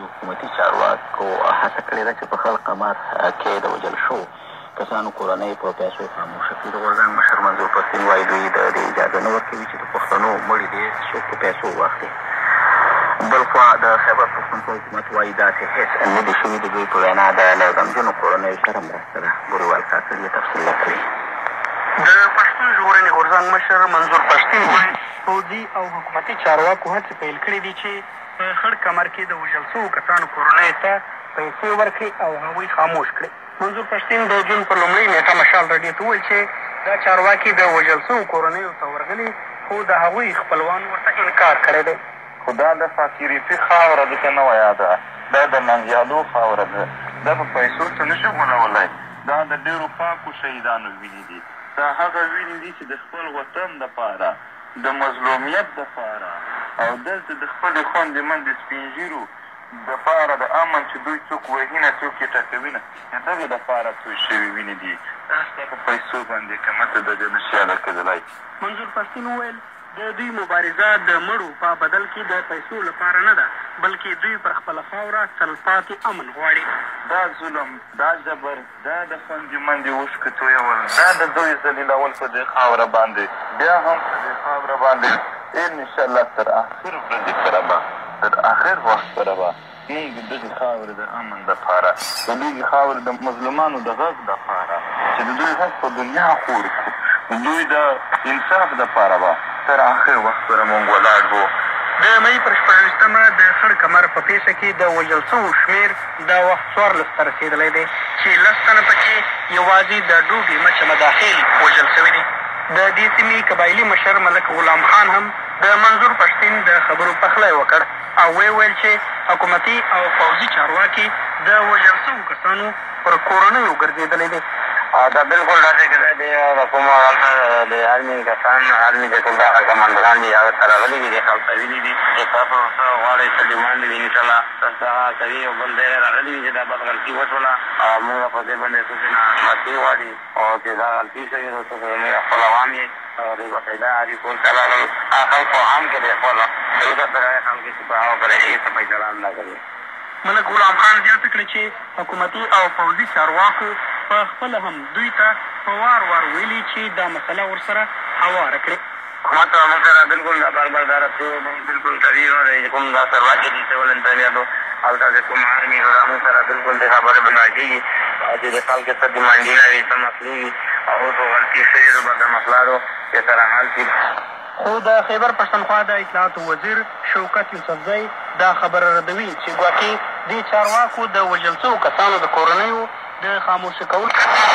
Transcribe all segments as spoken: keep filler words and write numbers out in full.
بعضو حکومتي چارواکو هڅه کړې ده چې په خلق قمار کې د وژل شوو کسانو کورنۍ په پیسو خاموشه کړي. د غورځنګ مشر منظور پښتین وایي دوی د دې اجازه نه ورکوي چې د پښتنو مړي دې څوک په پیسو واخلي. بل خوا د خیبر پښتونخوا حکومت وایي داسې هېڅ نه دي شوي. د دوی په وینا د له غمجنو کورنیو سره مرسته ده. ګوروال کاکړ یې تفصیل لري. د پښتون ژغورنې غورځنګ مشر منظور پښتین وایي پوځي او حکومتي چارواکو هڅې پیل کړي دي چې په خړ کمر کې د وژل شوو کسانو کورنیو ته پیسې ورکړي او هغوی خاموش کړي. منظور پښتین د جون پر لومړۍ نېټه مشال راډیو ته وویل چې دا چارواکي د وژل شوو کورنیو ته ورغلي خو د هغوی خپلوان ورته انکار کړی دی. خو دا د فاکریپي خاوره ده که نه وایه ده دا د ننګیالو خاوره ده. دا په پیسو څه نه شي غولولی. دا د ډېرو پاکو شهیدانو وینې دي. دا هغه وینې دي چې د خپل وطن دپاره د مظلومیت دپاره او دلته د خپلې خوندې مندې سپین ږیرو دپاره د امن چې دوی څوک وهي نه څوک یې ټکوي نه د دغې دپاره توی شوي وینې دي. دا ستا په پیسو باندې قیمته د دې نه شي ادا کېدلی. منظور پښتین وویل د دوی مبارزه د مړو په بدل کې د پیسو لپاره نه ده بلکې دوی پر خپله خاوره تلپاتې امن غواړي. دا ظلم دا جبر دا د خوندې مندې اوښکې تویول دا د دوی ذلیلول په دې خاوره باندې بیا هم په دې خاوره باندې انشاءالله تر آخر ورځې سره به تر آخر وخت سره به موږ د دغې خاورې د امن دپاره د دغې خاورې د مظلومانو د غږ دپاره چې د دوی غږ په دنیا خور کړو دوی د انصاف دپاره به تر آخر وخت سره موږ ولاړ وو. د مۍ پر شپږویشتمه د خړ کمر په پیښه کې د وژل شوو شمېر دا وخت څوارلس ته رسېدلی دی چې لس تنه پکې یوازې د ډوبې مچه مداخل وژل شوي دي. د دې سیمې قبایلي مشر ملک غلام خان هم د منظور پښتین د خبرو پخلی وکړ او ویې ویل چې حکومتي او پوځي چارواکي د وژل شوو کسانو پر کورنیو ګرځېدلی دی. دا بالکل داسې کېدی دی د کومه هلته د آرمي کسان آرمي چې ټول دغه کمانډران دي هغه ته راغلي دي دې خلک ته ویلي دي چې تاسو څه غواړئ څه ډیمانډ دي انشاءالله تاسو هغه کوي او بل دی راغلي دي چې دا بد غلطي وشوله او موږ په دې باندې څه نه معافي غواړي او چې دا غلطي شوې نو څه موږ خپل عوام یې او دوی باقاعده عادي ټول چلاړل هغه خلکو هم کې دی خپل دلته سره خلک چې په هغه پرې هېڅ فیصله نه کوي. ملک غلام خان زیاته کړه چې حکومتي او پوځي چارواکو په خپله هم دوی ته په وار وار ویلي چې دا مسله ورسره هواره کړي. حکومت موږ سره بالکل دا بربرداره شو بالکل طبیعي نه دی کوم دا سرواکې دي سول انتظامیاتو هلته چې کوم آرمي نو دا موږ سره بالکل دې خبرې به نه کېږي چې د خلکو څه ډیمانډونه وي څه مسلې وي او اوس غلطي شوې ده به د مسلارو چې سره حل شي. خو د خیبر پښتونخوا د اطلاعاتو وزیر شوکت یوسفزی دا خبره ردوي چې ګواکې دې چارواکو د وژل شوو کسانو د کورنیو د خاموشه کولو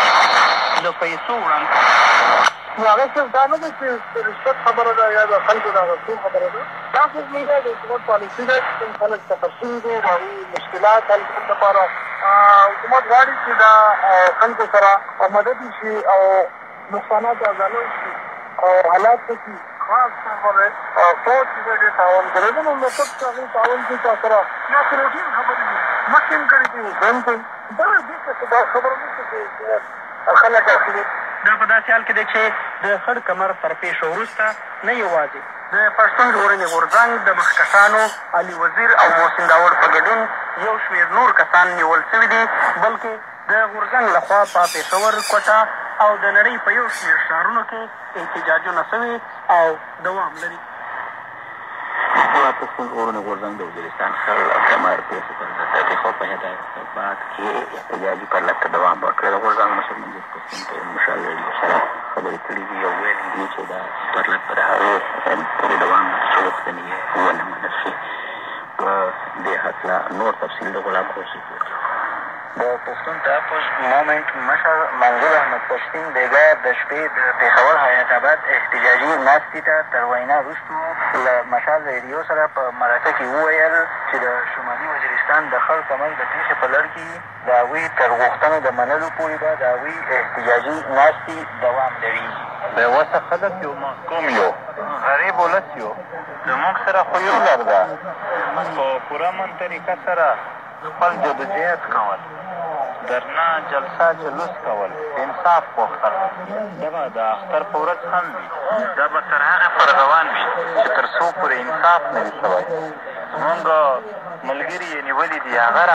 د پیسو وړاندې نو هغه صرف دا نه ده چې د رشوت خبره ده یا د خلکو د اغوستو خبره ده دا خو زموږ د حکومت پالیسي ده چې کوم خلک سفر شوي دي د هغوی مشکلات حل کړو لپاره حکومت غواړي چې دا خلکو سره مدد وشي او نقصانات ازاله وشي او حالات وشي خاص طور باندې فوج چې دی ډېر تاوان کړی دی نو مطلب چې هغوی تاوان کوي تا سره یا که روټین خبرې دي مخکې هم کړي دي اوس هم کوي دا دې ته دا خبره نشته چې خلک اخلي. دا په داسې حال کې دی چې د خړ کمر تر پیښو وروسته نه یوازې د پښتون ژغورنې غورځنګ د مخکښانو علي وزیر او محسن داوړ په ګډون یو شمېر نور کسان نیول شوي دي بلکې د غورځنګ لخوا په پېښور کوټه او د نړۍ په یو شمېر ښارونو کې احتجاجونه شوي او دوام لري. د پښتون ژغورنې غورځنګ د وزیرستان خړ کمر پیښو پر ضد د پېښو په هدایت کې احتجاجي پرلط ته دوام ورکړی. د غورځنګ مشر منظور پښتین په مشال راډیو سره خبرې کړي دي او ویلي دي چې دا پرلط به د هغې پورې دوام لري چې غوښتنې یې ونه منل شي. په دې هکله نور تفصیل د غلام خوشي کوي. د پښتون تحفظ مومنټ مشر منظور احمد پښتین بېګا د شپې د پېښور حیات آباد احتجاجي ناستې ته تر وینا وروستو له مشال ریډیو سره په مرکه کې وویل چې د شمالي وزیرستان د خړ کمر د پیښې په لړ کې د هغوی تر غوښتنو د منلو پورې به د هغوی احتجاجي ناستې دوام لري. بېوسه خلک یو محکوم یو غریب ولس یو زموږ سره خو یو لار ده په پوره من طریقه سره خپل جدوجهد کول درنه جلسه جلوس کول انصاف غوښتل دغه د اختر په ورځ هم وي دا به تر هغه پورې روان وي چې تر څو پورې انصاف نه وي شوی. زمونږ ملګري یې نیولي دي هغه